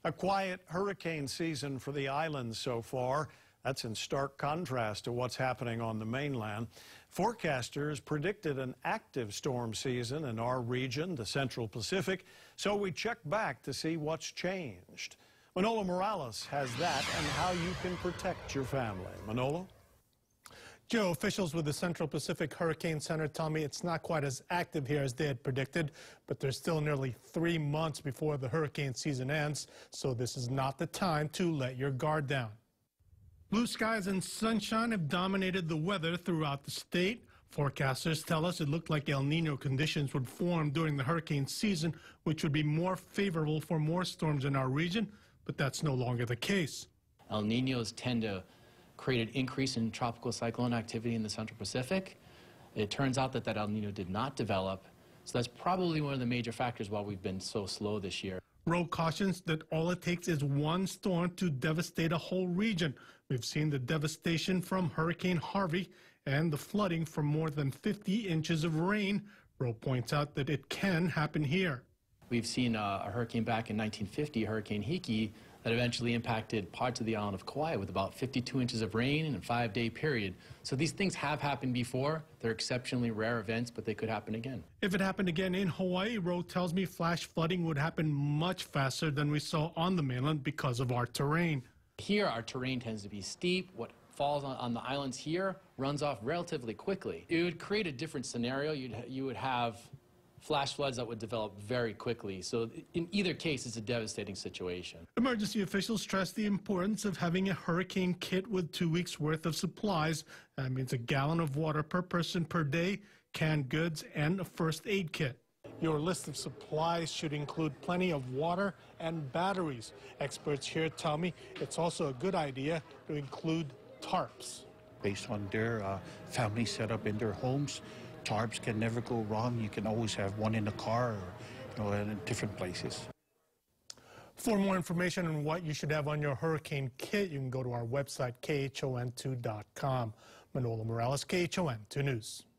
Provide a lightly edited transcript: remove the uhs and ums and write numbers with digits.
A quiet hurricane season for the islands so far. That's in stark contrast to what's happening on the mainland. Forecasters predicted an active storm season in our region, the Central Pacific, so we checked back to see what's changed. Manolo Morales has that and how you can protect your family. Manolo? Joe, officials with the Central Pacific Hurricane Center tell me it's not quite as active here as they had predicted, but there's still nearly 3 months before the hurricane season ends, so this is not the time to let your guard down. Blue skies and sunshine have dominated the weather throughout the state. Forecasters tell us it looked like El Nino conditions would form during the hurricane season, which would be more favorable for more storms in our region, but that's no longer the case. El Ninos tend to create an increase in tropical cyclone activity in the Central Pacific. It turns out that El Nino did not develop, so that's probably one of the major factors why we've been so slow this year. Rowe cautions that all it takes is one storm to devastate a whole region. We've seen the devastation from Hurricane Harvey and the flooding from more than 50 inches of rain. Rowe points out that it can happen here. We've seen a hurricane back in 1950, Hurricane Hiki, that eventually impacted parts of the island of Kauai with about 52 inches of rain in a 5-day period. So these things have happened before. They're exceptionally rare events, but they could happen again. If it happened again in Hawaii, Rowe tells me flash flooding would happen much faster than we saw on the mainland because of our terrain. Here, our terrain tends to be steep. What falls on the islands here runs off relatively quickly. It would create a different scenario. You would have flash floods that would develop very quickly. So in either case, it's a devastating situation. Emergency officials stress the importance of having a hurricane kit with 2 weeks' worth of supplies. That means a gallon of water per person per day, canned goods, and a first aid kit. Your list of supplies should include plenty of water and batteries. Experts here tell me it's also a good idea to include tarps. Based on their family setup in their homes, tarps can never go wrong. You can always have one in the car or in different places. For more information on what you should have on your hurricane kit, you can go to our website, khon2.com. Manolo Morales, KHON 2 News.